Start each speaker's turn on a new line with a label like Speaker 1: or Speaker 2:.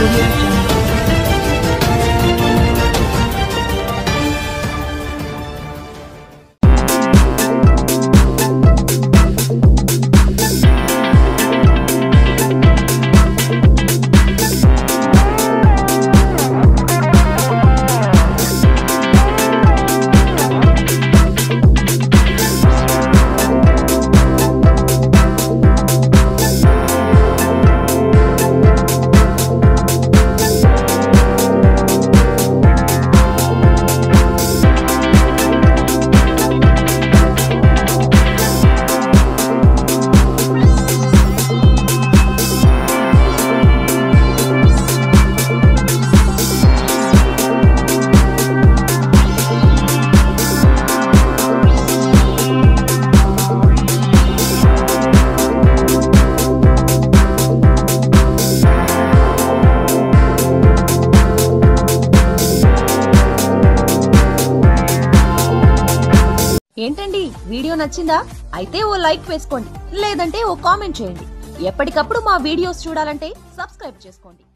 Speaker 1: Audio Jungle.
Speaker 2: ఏంటండి video నచ్చిందా? అయితే ఓ లైక్ వేసుకోండి, లేదంటే ఓ కామెంట్ చేయండి. ఎప్పటికప్పుడు మా వీడియోస్ చూడాలంటే సబ్స్క్రైబ్ చేసుకోండి.